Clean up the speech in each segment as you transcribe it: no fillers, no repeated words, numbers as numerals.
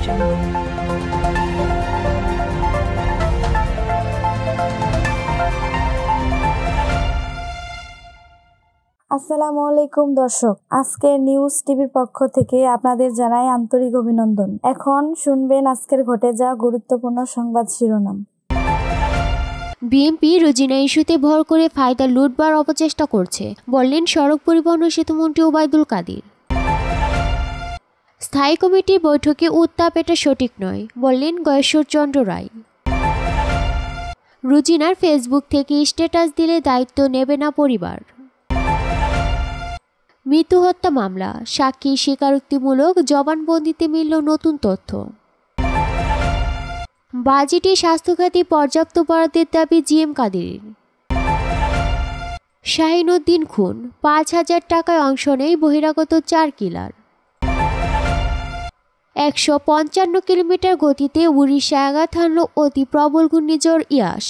আসসালামু আলাইকুম দর্শক, আজকে নিউজ টিভির পক্ষ থেকে আপনাদের জানাই আন্তরিক অভিনন্দন। এখন শুনবেন আজকের ঘটে যাওয়া গুরুত্বপূর্ণ সংবাদ শিরোনাম। বিএনপি রোজিনা ইস্যুতে ভর করে ফায়দা লুটবার অপচেষ্টা করছে, বললেন সড়ক পরিবহন ও সেতুমন্ত্রী ওবায়দুল কাদের। স্থায়ী কমিটির বৈঠকে উত্তাপ এটা সঠিক নয়, বললেন গয়েশ্বরচন্দ্র রায়। রোজিনার ফেসবুক থেকে স্ট্যাটাস দিলে দায়িত্ব নেবে না পরিবার। মৃত্যু হত্যা মামলা, সাক্ষী স্বীকারোক্তিমূলক জবানবন্দিতে মিলল নতুন তথ্য। বাজেটে স্বাস্থ্যখাতে পর্যাপ্ত বরাদ্দের দাবি জিএম কাদেরের। শাহিনুদ্দিন খুন, ৫,০০০ টাকায় অংশ নেয় বহিরাগত ৪ কিলার। ১৫৫ কিলোমিটার গতিতে উড়িষ্যায় আঘাত হানল অতি প্রবল ঘূর্ণিঝড় ইয়াস।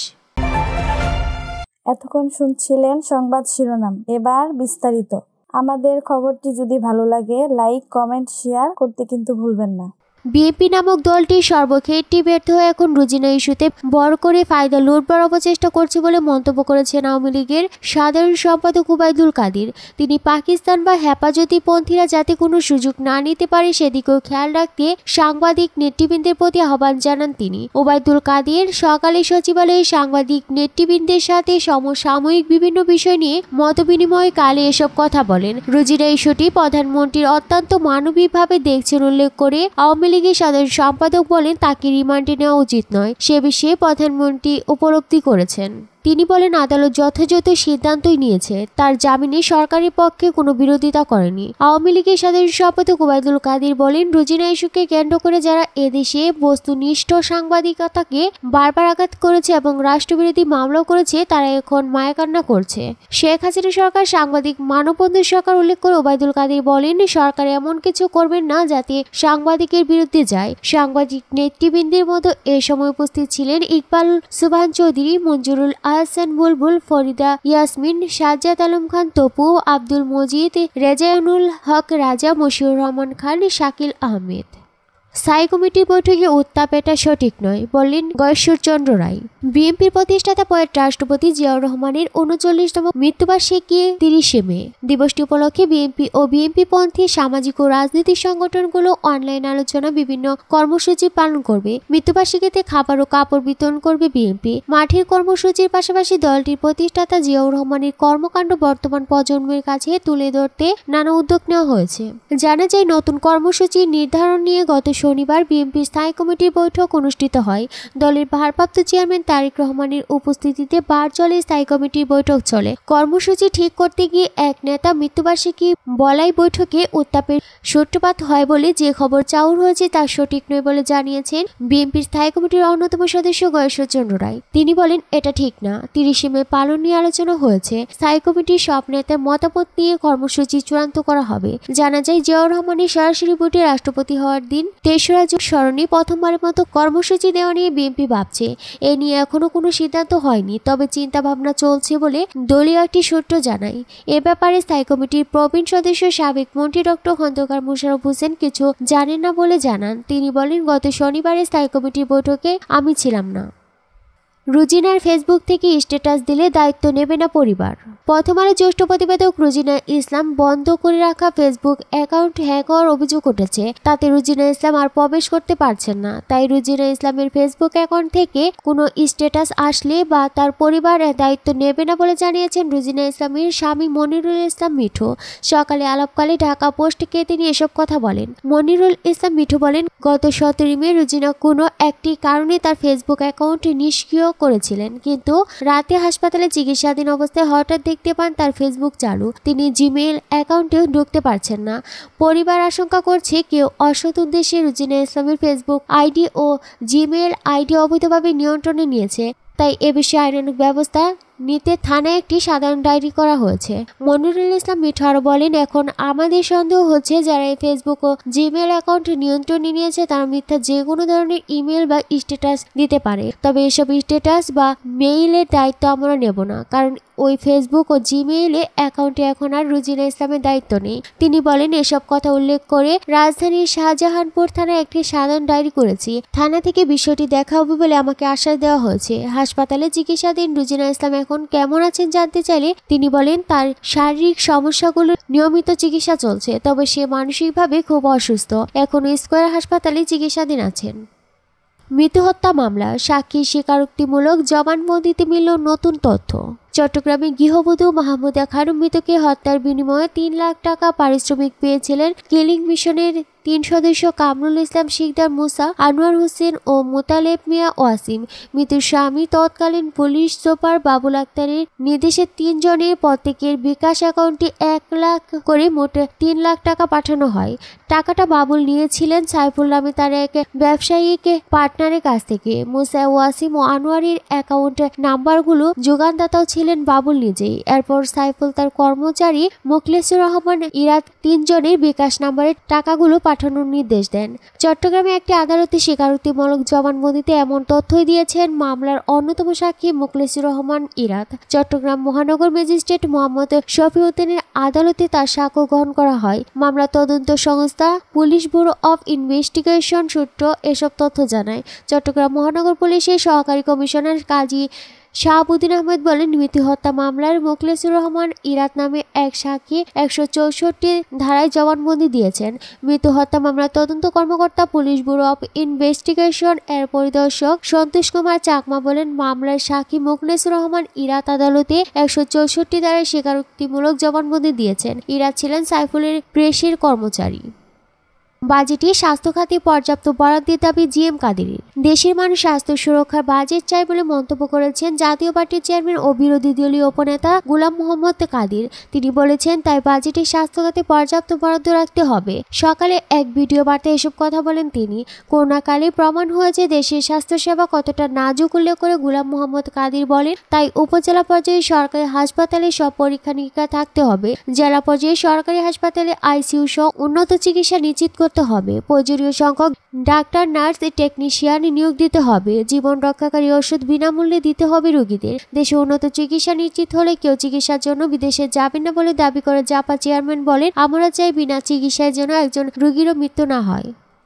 এতক্ষণ শুনছিলেন সংবাদ শিরোনাম, এবার বিস্তারিত। আমাদের খবরটি যদি ভালো লাগে লাইক, কমেন্ট, শেয়ার করতে কিন্তু ভুলবেন না। বিএনপি নামক দলটি সর্বক্ষেত্রে ব্যর্থ হয়ে এখন রোজিনা ইস্যুতে বর করে ফায়দা লুটবার অপচেষ্টা করছে বলে মন্তব্য করেছেন আওয়ামী লীগের সাধারণ সম্পাদক ওবায়দুল কাদের। তিনি পাকিস্তান বা হেফাজতিপন্থীরা যাতে কোনো সুযোগ না নিতে পারে সেদিকেও খেয়াল রাখতে সাংবাদিক নেতৃবৃন্দের প্রতি আহ্বান জানান তিনি। ওবায়দুল কাদের সকালে সচিবালয়ে সাংবাদিক নেতৃবৃন্দের সাথে সমসাময়িক বিভিন্ন বিষয় নিয়ে মতবিনিময় কালে এসব কথা বলেন। রোজিনা ইস্যুটি প্রধানমন্ত্রীর অত্যন্ত মানবিকভাবে দেখছেন উল্লেখ করে আওয়ামী লীগের সাধারণ সম্পাদক বলেন তাকে রিমান্ডে নেওয়া উচিত নয়, সে বিষয়ে প্রধানমন্ত্রী উপলব্ধি করেছেন। তিনি বলেন আদালত যথাযথ সিদ্ধান্তই নিয়েছে, তার জামিনে সরকারের পক্ষে কোনো বিরোধিতা করেনি। আওয়ামী লীগের সাধারণ সম্পাদক ওবায়দুল কাদের বলেন রোজিনা ইস্যুকে কেন্দ্র করে যারা এদেশে বস্তুনিষ্ঠ সাংবাদিকতাকে বারবার আঘাত করেছে এবং রাষ্ট্রবিরোধী মামলাও করেছে তারা এখন মায়াকান্না করছে। শেখ হাসিনা সরকার সাংবাদিক মানববন্ধন সরকার উল্লেখ করে ওবায়দুল কাদের বলেন সরকার এমন কিছু করবেন না যাতে সাংবাদিকের বিরুদ্ধে যায়। সাংবাদিক নেতৃবৃন্দের মতো এ সময় উপস্থিত ছিলেন ইকবাল সুবহান চৌধুরী, মঞ্জুরুল আহসান বুলবুল, ফরিদা ইয়াসমিন, সাজ্জাদ আলম খান তপু, আব্দুল মজিদ, রেজাউনুল হক রাজা, মশিউর রহমান খান, শাকিল আহমেদ। স্থায়ী কমিটির বৈঠকে উত্তাপ এটা সঠিক নয়, বললেন গয়েশ্বরচন্দ্র রায়। বিএনপির প্রতিষ্ঠাতা প্রয়াত রাষ্ট্রপতি জিয়াউর রহমানের ৩৯তম মৃত্যুবার্ষিকী ৩০শে মে। দিবসটি উপলক্ষে বিএনপি ও বিএনপিপন্থী সামাজিক ও রাজনৈতিক সংগঠনগুলো অনলাইন আলোচনা বিভিন্ন কর্মসূচি পালন করবে। মৃত্যুবার্ষিকীতে খাবার ও কাপড় বিতরণ করবে বিএনপি। মাঠের কর্মসূচির পাশাপাশি দলটির প্রতিষ্ঠাতা জিয়াউর রহমানের কর্মকাণ্ড বর্তমান প্রজন্মের কাছে তুলে ধরতে নানা উদ্যোগ নেওয়া হয়েছে। জানা যায় নতুন কর্মসূচি নির্ধারণ নিয়ে গত শনিবার বিএনপি স্থায়ী কমিটির বৈঠক অনুষ্ঠিত হয়। দলের ভারপ্রাপ্ত চেয়ারম্যান তারেক রহমানের উপস্থিতিতে বারজলে স্থায়ী কমিটির বৈঠক চলে। কর্মসূচি ঠিক করতে গিয়ে এক নেতা মৃত্যুবার্ষিকী বলাই বৈঠকে উত্তাপের সূত্রপাত হয় বলে যে খবর চাউর হয়েছে তা সঠিক নয় বলে জানিয়েছেন বিএনপির স্থায়ী কমিটির অন্যতম সদস্য গয়েশ্বরচন্দ্র রায়। তিনি বলেন এটা ঠিক না, ৩০শে মে পালন নিয়ে আলোচনা হয়েছে। স্থায়ী কমিটির সব নেতার মতামত নিয়ে কর্মসূচি চূড়ান্ত করা হবে। জানা যায় জিয়াউর রহমানের সরাসরি ভোটে রাষ্ট্রপতি হওয়ার দিন ৩রা জুন স্মরণে প্রথমবারের মতো কর্মসূচি দেওয়া নিয়ে বিএনপি ভাবছে। এ নিয়ে এখনো কোনো সিদ্ধান্ত হয়নি, তবে চিন্তা ভাবনা চলছে বলে দলীয় একটি সূত্র জানায়। এ ব্যাপারে স্থায়ী কমিটির প্রবীণ সদস্য সাবেক মন্ত্রী ডক্টর খন্দকার মোশাররফ হোসেন কিছু জানেন না বলে জানান। তিনি বলেন গত শনিবারে স্থায়ী কমিটির বৈঠকে আমি ছিলাম না। রোজিনার ফেসবুক থেকে স্ট্যাটাস দিলে দায়িত্ব নেবে না পরিবার। প্রথম আলো জ্যেষ্ঠ প্রতিবেদক রোজিনা ইসলাম বন্ধ করে রাখা ফেসবুক অ্যাকাউন্ট হ্যাক হওয়ার অভিযোগ উঠেছে। তাতে রোজিনা ইসলাম আর প্রবেশ করতে পারছেন না। তাই রোজিনা ইসলামের ফেসবুক অ্যাকাউন্ট থেকে কোনো স্ট্যাটাস আসলে বা তার পরিবার দায়িত্ব নেবে না বলে জানিয়েছেন রোজিনা ইসলামের স্বামী মনিরুল ইসলাম মিঠু। সকালে আলাপকালে ঢাকা পোস্টকে তিনি এসব কথা বলেন। মনিরুল ইসলাম মিঠু বলেন গত 17 মে রোজিনা কোনো একটি কারণে তার ফেসবুক অ্যাকাউন্ট নিষ্ক্রিয় করেছিলেন, কিন্তু রাতে হাসপাতালে চিকিৎসাধীন অবস্থায় হঠাৎ দেখতে পান তার ফেসবুক চালু। তিনি জিমেইল অ্যাকাউন্টেও ঢুকতে পারছেন না। পরিবার আশঙ্কা করছে কেউ অসৎ উদ্দেশ্যে রোজিনা ইসলামের ফেসবুক আইডি ও জিমেইল আইডি অবৈধভাবে নিয়ন্ত্রণে নিয়েছে। তাই এ বিষয়ে আইনানুগ ব্যবস্থা নিতে থানায় একটি সাধারণ ডায়েরি করা হয়েছে। মনিরুল ইসলাম মিঠু আরও বলেন এখন আমাদের সন্দেহ হচ্ছে যারা এই ফেসবুক ও জিমেইল অ্যাকাউন্ট নিয়ন্ত্রণে নিয়েছে তারা মিথ্যা যে কোনো ধরনের ইমেল বা স্ট্যাটাস দিতে পারে। তবে এসব স্ট্যাটাস বা মেইলের দায়িত্ব আমরা নেব না, কারণ ওই ফেসবুক ও জিমেইলে অ্যাকাউন্টে এখন আর রুজিনা ইসলামের দায়িত্ব নেই। তিনি বলেন, এসব কথা উল্লেখ করে রাজধানীর শাহজাহানপুর থানায় একটি সাধারণ ডায়েরি করেছি। থানা থেকে বিষয়টি দেখা হবে বলে আমাকে আশ্বাস দেওয়া হয়েছে। হাসপাতালে চিকিৎসাধীন রুজিনা ইসলাম এখন কেমন আছেন জানতে চাইলে তিনি বলেন, তার শারীরিক সমস্যাগুলোর নিয়মিত চিকিৎসা চলছে, তবে সে মানসিকভাবে খুব অসুস্থ। এখনও স্কয়ার হাসপাতালে চিকিৎসাধীন আছেন। মৃত্যু হত্যা মামলা সাক্ষীর স্বীকারোক্তিমূলক জবানবন্দিতে মিলল নতুন তথ্য। চট্টগ্রামে গৃহবধূ মাহমুদা খানম মৃতকে হত্যার বিনিময়ে 3 লাখ টাকা পারিশ্রমিক পেয়েছিলেন কিলিং মিশনের 3 সদস্য কামরুল ইসলাম শিকদার মুসা, আনোয়ার হোসেন ও মোতালেব মিয়া ওয়াসিম। মৃত্যুর স্বামী তৎকালীন পুলিশ সুপার বাবুল আক্তারের নির্দেশে 3 জনের প্রত্যেকের বিকাশ অ্যাকাউন্টে 1 লাখ করে মোট 3 লাখ টাকা পাঠানো হয়। টাকাটা বাবুল নিয়েছিলেন সাইফুল নামে তার এক ব্যবসায়িক পার্টনারের কাছ থেকে। মুসা, ওয়াসিম ও আনোয়ারের অ্যাকাউন্ট নাম্বারগুলো যোগানদাতাও ছিলেন বাবুল নিজেই। এরপর সাইফুল তার কর্মচারী মোখলেসুর রহমান ইরাত 3 জনের বিকাশ নাম্বারের টাকাগুলো পাঠানোর নির্দেশ দেন। চট্টগ্রামে একটি আদালতে স্বীকারোক্তিমূলক জবানবন্দিতে এমন তথ্যই দিয়েছেন মামলার অন্যতম সাক্ষী মোখলেসুর রহমান ইরাত। চট্টগ্রাম মহানগর ম্যাজিস্ট্রেট মোহাম্মদ শফিউদ্দিনের আদালতে তার সাক্ষ্য গ্রহণ করা হয়। মামলার তদন্ত সংস্থা পুলিশ ব্যুরো অব ইনভেস্টিগেশন সূত্র এসব তথ্য জানায়। চট্টগ্রাম মহানগর পুলিশের সহকারী কমিশনার কাজী শাহাবুদ্দিন আহমেদ বলেন, মৃত্যু হত্যা মামলার মোখলেসুর রহমান ইরাত নামে এক সাক্ষী 164 ধারায় জবানবন্দি দিয়েছেন। মৃত্যু হত্যা মামলার তদন্ত কর্মকর্তা পুলিশ ব্যুরো অব ইনভেস্টিগেশন এর পরিদর্শক সন্তোষ কুমার চাকমা বলেন, মামলার সাক্ষী মোখলেসুর রহমান ইরাত আদালতে 164 ধারায় স্বীকারোক্তিমূলক জবানবন্দি দিয়েছেন। ইরাত ছিলেন সাইফুলের প্রেসের কর্মচারী। বাজেটে স্বাস্থ্য খাতে পর্যাপ্ত বরাদ্দের দাবি জিএম কাদেরের। দেশের মানুষ স্বাস্থ্য সুরক্ষার বাজেট চায় বলে মন্তব্য করেছেন জাতীয় পার্টির চেয়ারম্যান ও বিরোধী দলীয় উপনেতা গোলাম মোহাম্মদ কাদের। তিনি বলেছেন, তাই বাজেটে স্বাস্থ্য খাতে পর্যাপ্ত বরাদ্দ রাখতে হবে। সকালে এক ভিডিও বার্তায় এসব কথা বলেন তিনি। করোনাকালে প্রমাণ হয়েছে দেশের স্বাস্থ্যসেবা কতটা নাজুক উল্লেখ করে গোলাম মোহাম্মদ কাদের বলেন, তাই উপজেলা পর্যায়ে সরকারি হাসপাতালে সব পরীক্ষা নিরীক্ষা থাকতে হবে। জেলা পর্যায়ে সরকারি হাসপাতালে আইসিইউ সহ উন্নত চিকিৎসা নিশ্চিত করতে হবে। প্রয়োজনীয় সংখ্যক ডাক্তার, নার্স, টেকনিশিয়ান নিয়োগ দিতে হবে। জীবন রক্ষাকারী ওষুধ বিনামূল্যে দিতে হবে রোগীদের। দেশে উন্নত চিকিৎসা নিশ্চিত হলে কেউ চিকিৎসার জন্য বিদেশে যাবেন না বলে দাবি করে জাপা চেয়ারম্যান বলেন, আমরা চাই বিনা চিকিৎসায় যেন একজন রোগীরও মৃত্যু না হয়।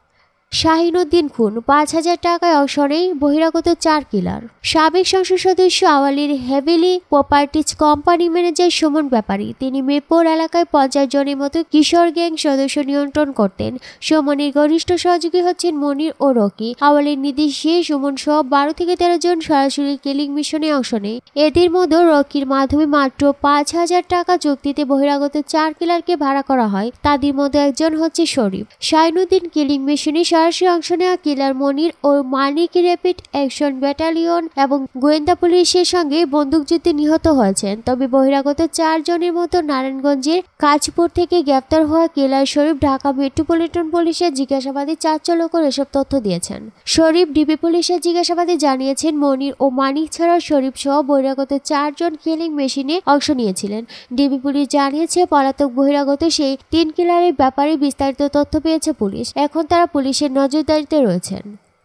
শাহিনুদ্দিন খুন, 5,000 টাকায় অংশ নেই বহিরাগত 4 কিলার। সাবেক সংসদ সদস্য আওয়ালীর heavily properties company manager Sumon Bepari, তিনি মিরপুর এলাকায় 50 জনের মতো কিশোর গ্যাং সদস্য নিয়ন্ত্রণ করতেন। সুমনের ঘনিষ্ঠ সহযোগী হচ্ছেন মনির ও রকি। আওয়ালীর নির্দেশে সুমন সহ 12 থেকে 13 জন সরাসরি কিলিং মিশনে অংশ নেয়। এদের মধ্যে রকির মাধ্যমে মাত্র 5,000 টাকা চুক্তিতে বহিরাগত 4 কিলারকে ভাড়া করা হয়। তাদের মধ্যে একজন হচ্ছে শরীফ। শাহিনুদ্দিন কিলিং মিশনে সরাসরি অংশ নেওয়া কিলার মনির ও মানিক র্যাপিড অ্যাকশন ব্যাটালিয়ন এবং গোয়েন্দা পুলিশের সঙ্গে বন্দুকযুদ্ধে নিহত হয়েছেন। তবে বহিরাগত 4 জনের মতো নারায়ণগঞ্জের কাঁচপুর থেকে গ্রেপ্তার হওয়া কিলার শরীফ ঢাকা মেট্রোপলিটন পুলিশের জিজ্ঞাসাবাদে চাঞ্চল্যকর এসব তথ্য দিয়েছেন। শরীফ ডিবি পুলিশের জিজ্ঞাসাবাদে জানিয়েছেন, মনির ও মানিক ছাড়াও শরীফ সহ বহিরাগত 4 জন কিলিং মেশিনে অংশ নিয়েছিলেন। ডিবি পুলিশ জানিয়েছে, পলাতক বহিরাগত সেই 3 কিলারের ব্যাপারে বিস্তারিত তথ্য পেয়েছে পুলিশ। এখন তারা পুলিশের নজরদারিতে রয়েছেন।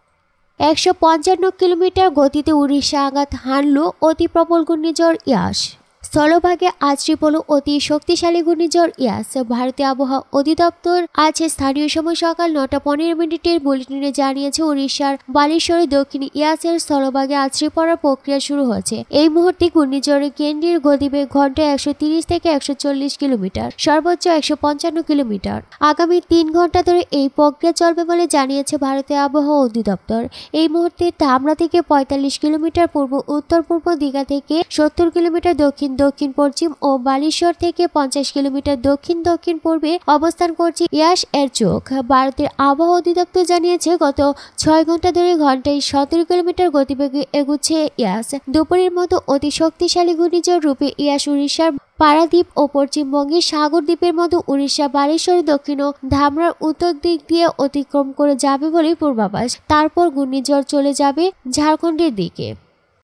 155 কিলোমিটার গতিতে উড়িষ্যা আঘাত হানল অতি প্রবল ঘূর্ণিঝড় ইয়াস। স্থলভাগে আছড়ে পড়ল অতি শক্তিশালী ঘূর্ণিঝড় ইয়াস। ভারতীয় আবহাওয়া অধিদপ্তর আজ স্থানীয় সময় সকাল 9:15 বুলেটিনে জানিয়েছে, উড়িষ্যার বালেশ্বরের দক্ষিণে ইয়াসের স্থলভাগে আছড়ে পড়ার প্রক্রিয়া শুরু হয়েছে। এই মুহূর্তে ঘূর্ণিঝড়ের কেন্দ্রের গতিবেগ ঘন্টায় 130 থেকে 140 কিলোমিটার, সর্বোচ্চ 155 কিলোমিটার। আগামী 3 ঘন্টা ধরে এই প্রক্রিয়া চলবে বলে জানিয়েছে ভারতীয় আবহাওয়া অধিদপ্তর। এই মুহূর্তে ধামরা থেকে 45 কিলোমিটার পূর্ব উত্তর পূর্ব দিঘা থেকে 70 কিলোমিটার দক্ষিণ দক্ষিণ পশ্চিম ও বালেশ্বর থেকে 50 কিলোমিটার দক্ষিণ দক্ষিণ পূর্বে অবস্থান করছে ইয়াস এর চোখ। ভারতের আবহাওয়া অধিদপ্তর জানিয়েছে, গত 6 ঘন্টা ধরে ঘন্টায় 17 কিলোমিটার গতিবেগে এগুচ্ছে ইয়াস। দুপুরের মতো অতি শক্তিশালী ঘূর্ণিঝড় রূপে ইয়াস উড়িষ্যার পারাদ্বীপ ও পশ্চিমবঙ্গের সাগর দ্বীপের মতো উড়িষ্যা বালেশ্বরের দক্ষিণ ও ধামরার উত্তর দিক দিয়ে অতিক্রম করে যাবে বলে পূর্বাভাস। তারপর ঘূর্ণিঝড় চলে যাবে ঝাড়খণ্ডের দিকে।